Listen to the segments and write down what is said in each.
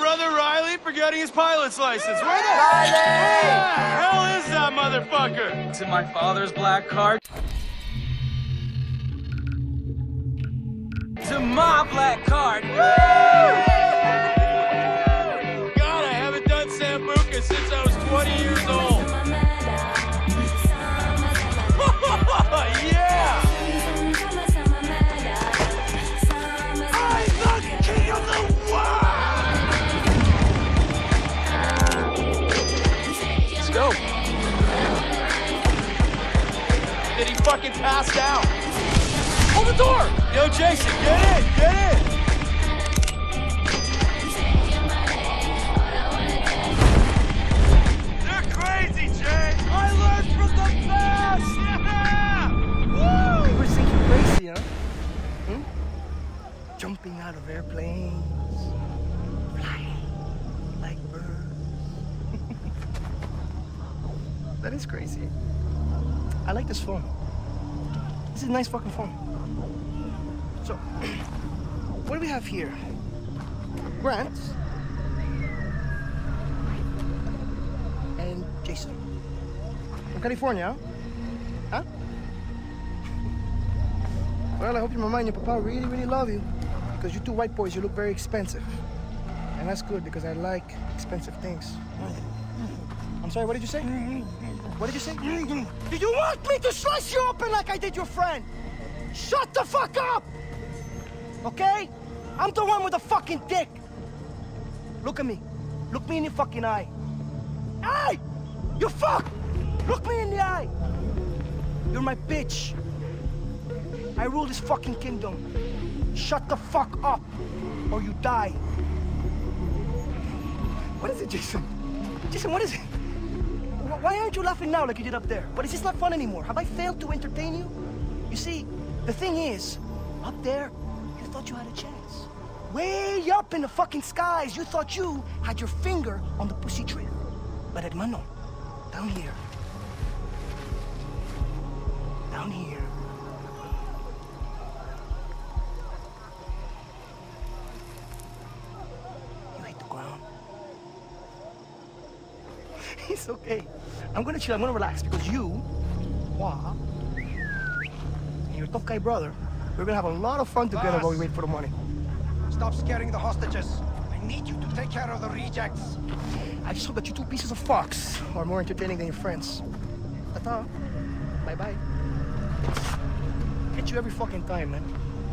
brother Riley for getting his pilot's license. Where the hell is that motherfucker? It's in my father's black card. To my black card. God, I haven't done Sambuca since I was 20 years old. Yeah! I'm the king of the world! Let's go. Did he fucking pass out? Hold the door! Yo, Jason, get in! Get in! They're crazy, Jay! I learned from the best! Yeah! Woo! People think you're crazy, huh? Jumping out of airplanes, flying like birds. That is crazy. I like this phone. This is a nice fucking phone. So, what do we have here? Grant and Jason from California, huh? Well, I hope your mama and your papa really, really love you, because you two white boys, you look very expensive, and that's good because I like expensive things. I'm sorry. What did you say? What did you say? Did you want me to slice you open like I did your friend? Shut the fuck up! Okay? I'm the one with the fucking dick. Look at me. Look me in the fucking eye. Hey! You fuck! Look me in the eye. You're my bitch. I rule this fucking kingdom. Shut the fuck up, or you die. What is it, Jason? Jason, what is it? Why aren't you laughing now like you did up there? But is this not fun anymore? Have I failed to entertain you? You see, the thing is, up there, you thought you had a chance. Way up in the fucking skies, you thought you had your finger on the pussy trigger. But hermano, down here, you hit the ground. It's okay. I'm gonna chill, I'm gonna relax, because you, Hua, and your tough guy brother, we're gonna have a lot of fun together while we wait for the money. Stop scaring the hostages. I need you to take care of the rejects. I just hope that you two pieces of fox are more entertaining than your friends. Ta-ta. Bye-bye. Hit you every fucking time, man.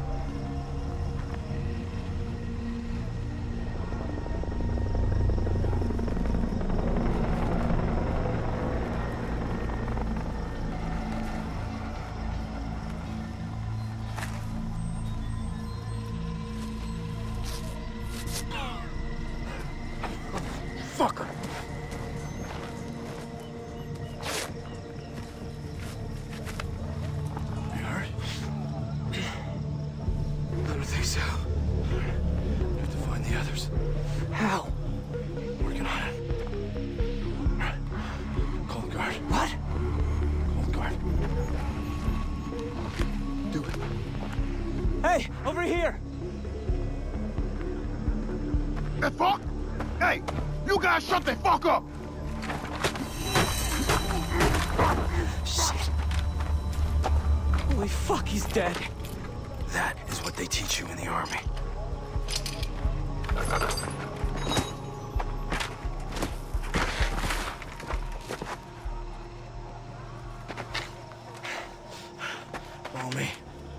Fucker. You hurt? I don't think so. We have to find the others. How? Working on it. Call the guard. What? Call the guard. Do it. Hey, over here! The fuck? Hey, you guys shut the fuck up! Shit. Holy fuck, he's dead. That is what they teach you in the army. Follow me.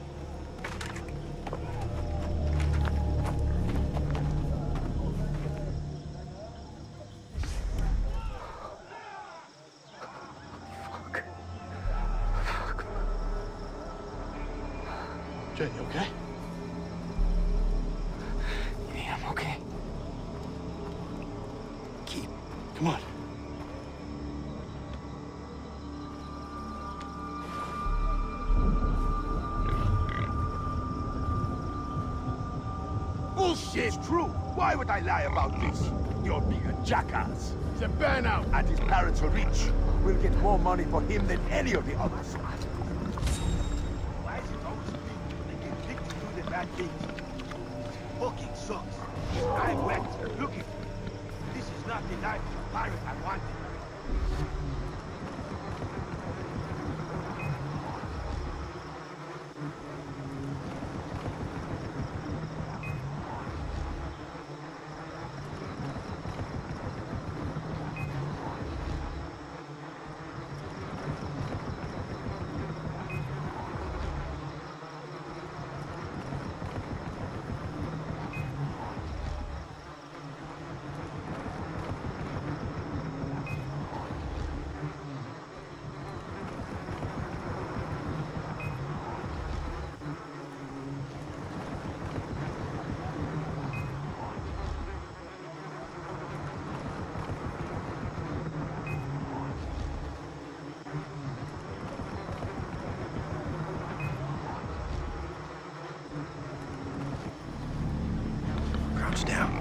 Jay, you okay? Yeah, I'm okay. Keep. Come on. Bullshit! It's true. Why would I lie about this? You're being a jackass. It's a burnout. And his parents are rich. We'll get more money for him than any of the others. Why is it always me that get picked to do the bad things? Fucking sucks. I'm wet. Look at me. That's the pirate I wanted. Crouch down.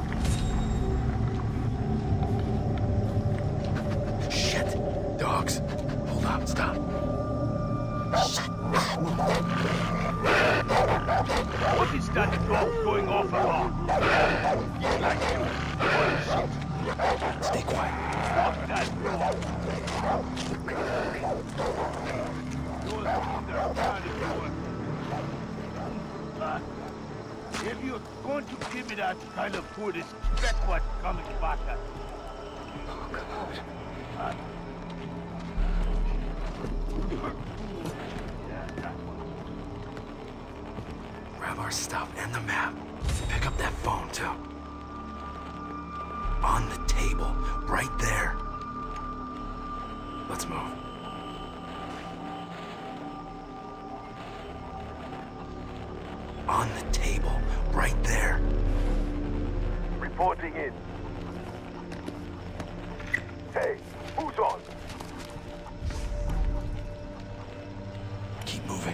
Shit! Dogs. Hold on, stop. What is that dog going off about? He's like you. Stay quiet. Stop that dog. You're the trying to do it. If you're going to give me that kind of food, expect what's coming back at you. Oh, God. Grab our stuff and the map. Pick up that phone, too. On the table, right there. Let's move. On the table, right there. Reporting in. Hey, who's on? Keep moving.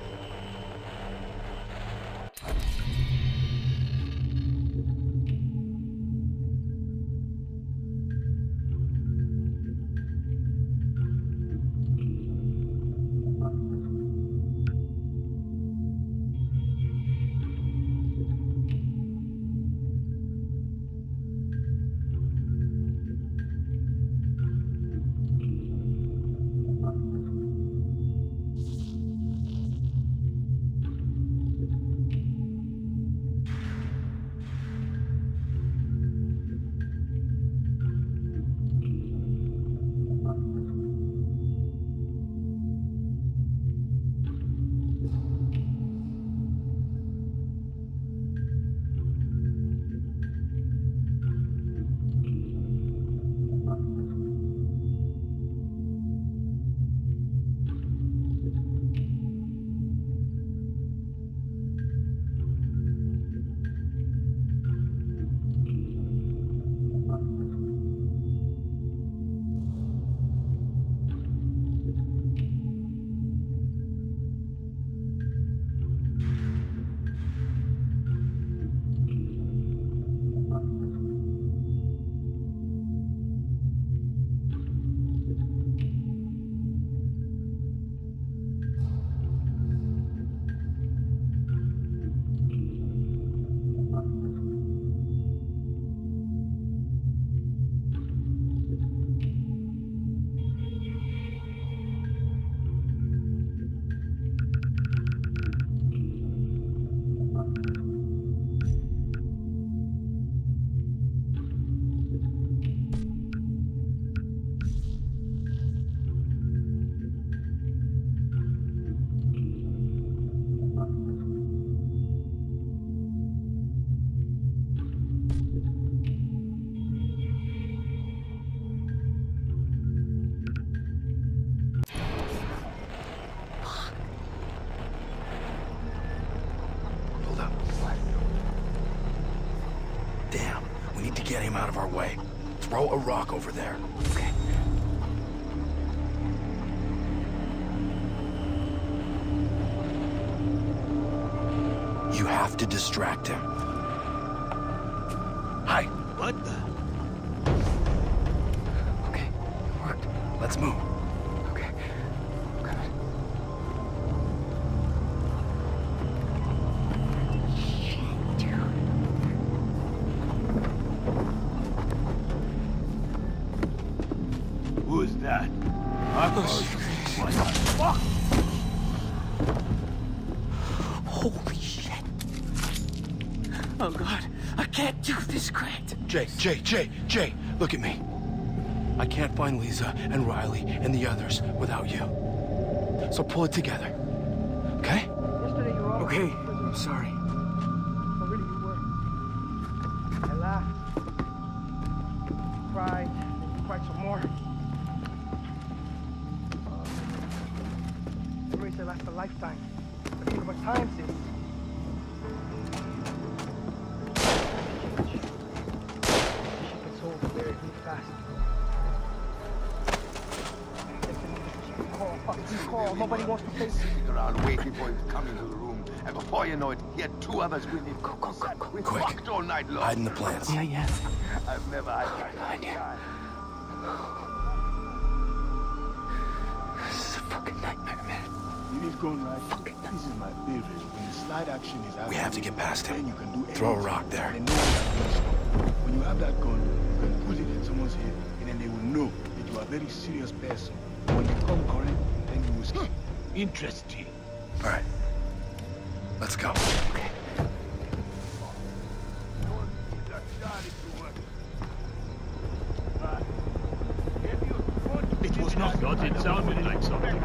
Get him out of our way. Throw a rock over there. Okay. You have to distract him. Hi. What the? Okay, it worked. Let's move. Okay. Good. Dad. Marcos, what the fuck? Holy shit. Oh God, I can't do this, Grant. Jay, look at me. I can't find Lisa and Riley and the others without you. So pull it together, okay? Yesterday you were all Okay, I'm sorry. But really you were. I laughed. Cried. You cried some more. Memories that last a lifetime. But think of what times is. Shit gets old very fast. Call. Nobody wants to face it. Sitting around waiting for him to come into the room, and before you know it, he had two others with him. Go. We Quick. fucked all night long. Hide in the plants. Yeah. I've never had that Behind you. time. This is a fucking nightmare, man. It is going right. This is my favorite. When the slide action is happening, We have to get past him. then you can do Throw a anything, rock there. and no one can stop. When you have that gun, you can put it in someone's head, and then they will know that you are a very serious person. When they come correct, then you will say, interesting. All right, let's go. Okay. It was not what it sounded like something.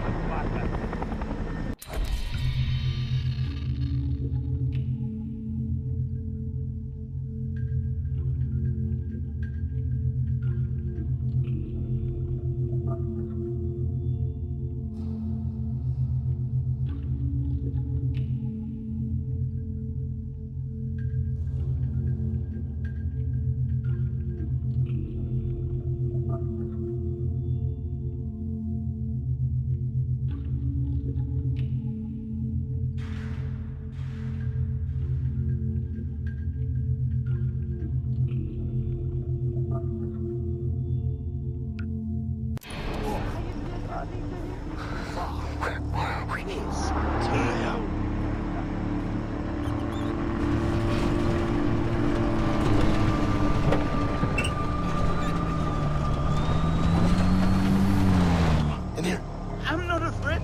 In here. I'm not afraid.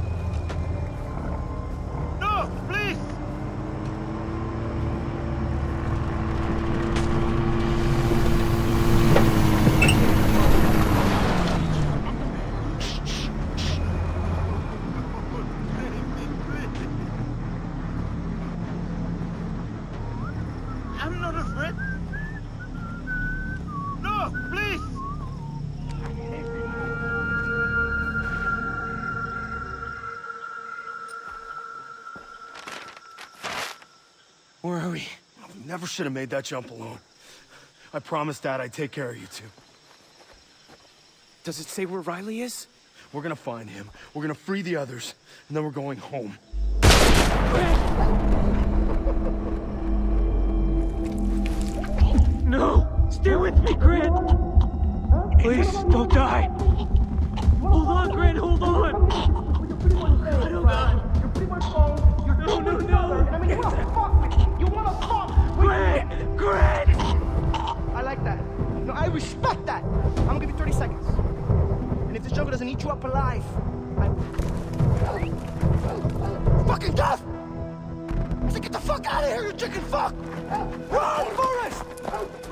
No, please. I'm not afraid. No, please. Where are we? We never should have made that jump alone. I promised Dad I'd take care of you two. Does it say where Riley is? We're gonna find him, we're gonna free the others, and then we're going home. No! Stay with me, Grant! Please, don't die! Hold on, Grant, hold on! Oh, God! You're pretty much home. You're No! I mean, you wanna fuck me. You wanna fuck with me. Grant! I like that. No, I respect that. I'm gonna give you 30 seconds. And if this jungle doesn't eat you up alive, fucking death! I said, get the fuck out of here, you chicken fuck! Run, Forrest!